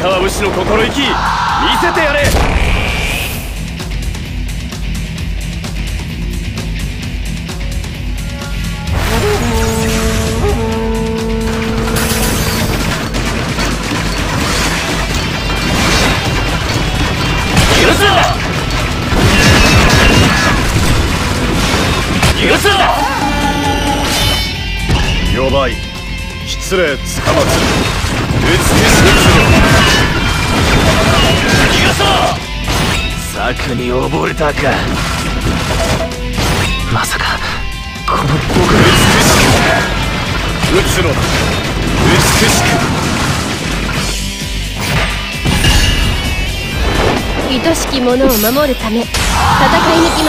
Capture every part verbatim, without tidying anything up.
川武士の心意気見せてやれ。許すんだ許すんだ。 弱い失礼つかまつ美しく逃がそう策に溺れたか。まさかこの僕が美しく撃つのだ。美しく愛しき者を守るため戦い抜きます。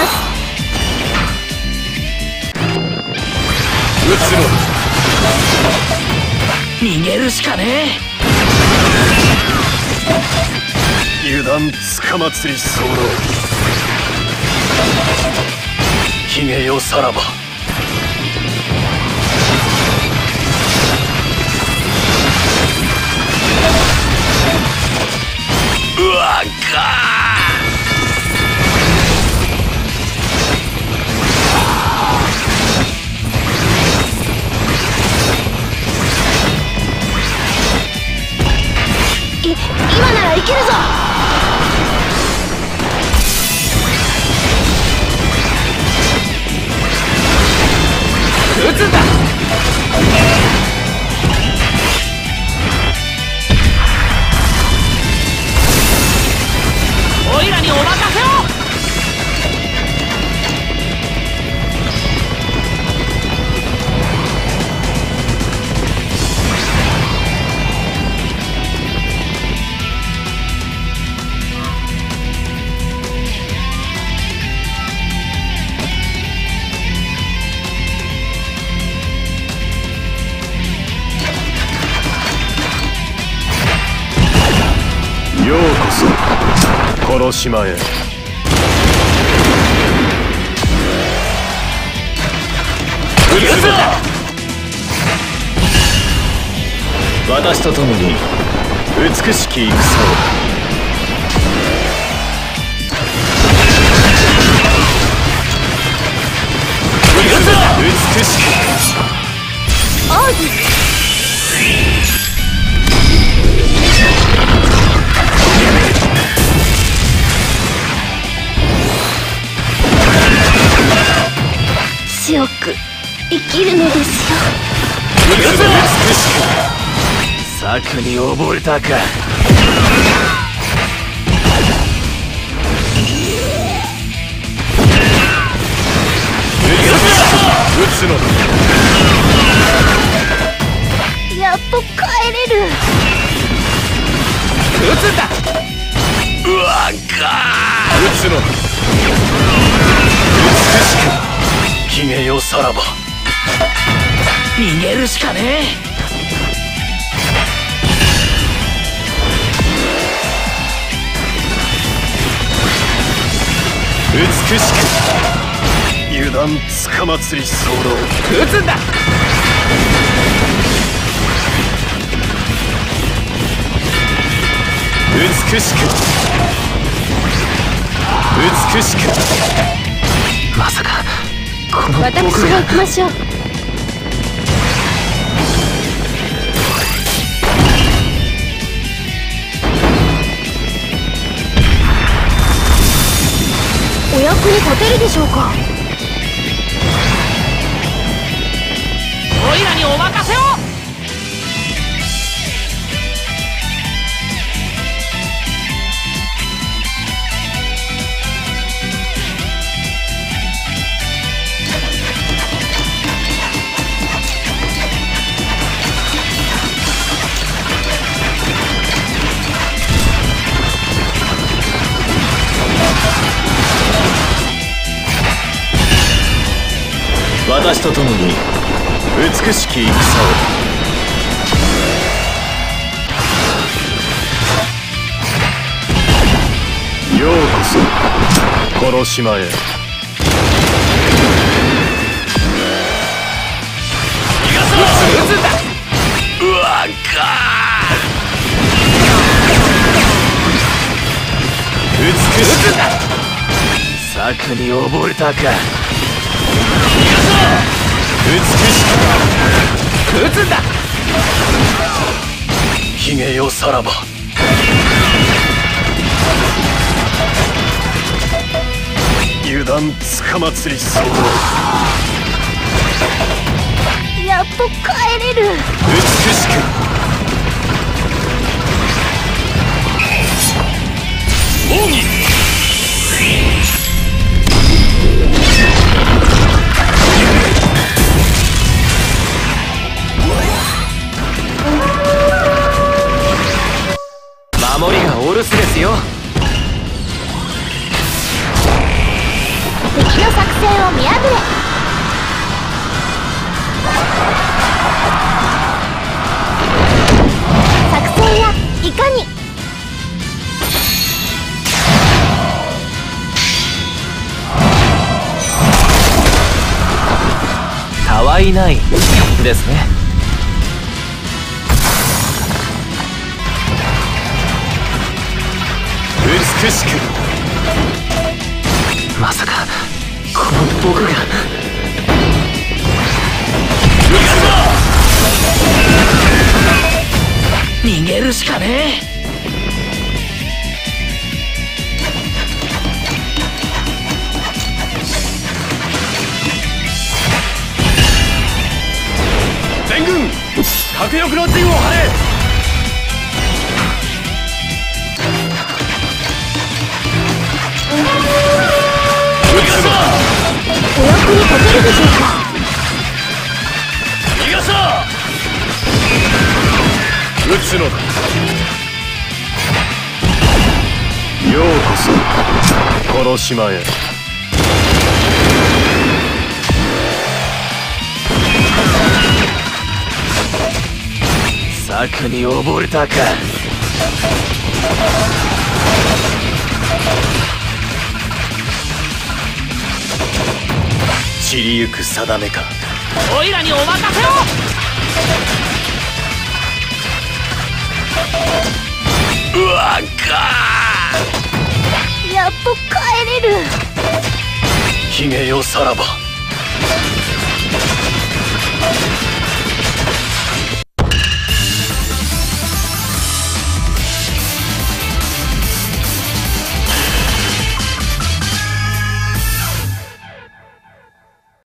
撃つのだ。 逃げるしかねえ。油断つかまつり候。ひげよさらば。 うわっかい今ならいけるぞ。 撃つんだ。オイラにお任せを。 ようこそ殺しまえ。 撃つぞ。私と共に美しき戦を。撃つぞ。 美しく王子強く生きるのですよ。 撃つぞ。策に溺れたか。 撃つのだ。 やっと帰れる。 撃つんだ。うわっか撃つのだ。美しくひげよさらば。 逃げるしかね美しく油断つかまつり候。 撃つんだ。 美しく美しく。 まさかこの私僕がが行きましょう。お役に立てるでしょうか。 オイラにお任せを。 私と共に美しき戦を。ようこそ殺しまえ。 逃がすぞ。撃つんだ。うわっかー。 しくだ策に溺れたか。美しく撃つんだ。 ひげよさらば。油断つかまつりそう。 やっと帰れる。 美しく奥義。 守りがお留守ですよ。 敵の作戦を見破れ。作戦やいかに。 たわいないですね。 美しく。 まさかこの僕が。逃げるしかねえ。 全軍核翼の陣を張れ。 お役に立てるでしょうか。 逃がさ撃つのだ。ようこそこの島へ。 策に溺れたか。 散りゆく定めか。 おいらにお任せを。うわっかやっと帰れる。 ひげよさらば。